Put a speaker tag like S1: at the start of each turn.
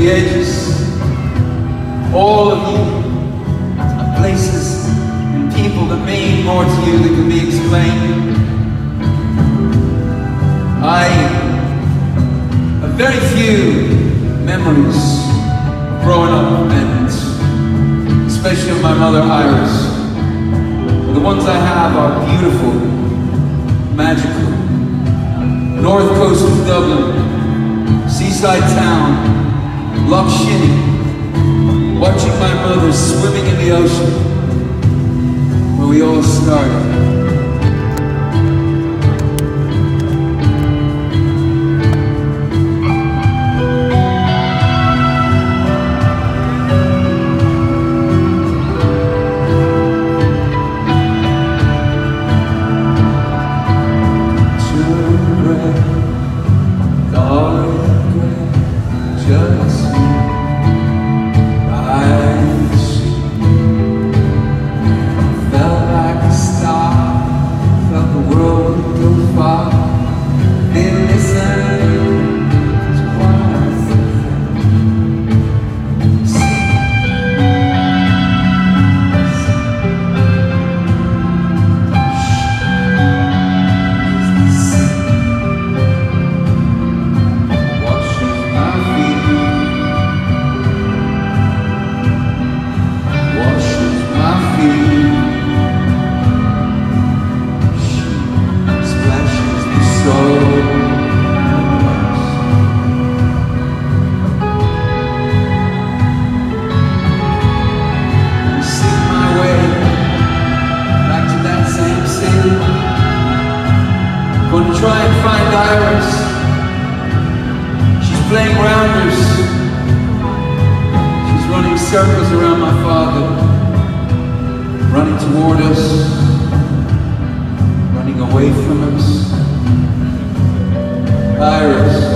S1: the edges. All of you are places and people that mean more to you than can be explained. I have very few memories of growing up, and especially of my mother Iris. The ones I have are beautiful, magical. North coast of Dublin, seaside town, Loch Shinny, watching my mother swimming in the ocean where we all started. Try and find Iris. She's playing rounders. She's running circles around my father, running toward us, running away from us. Iris.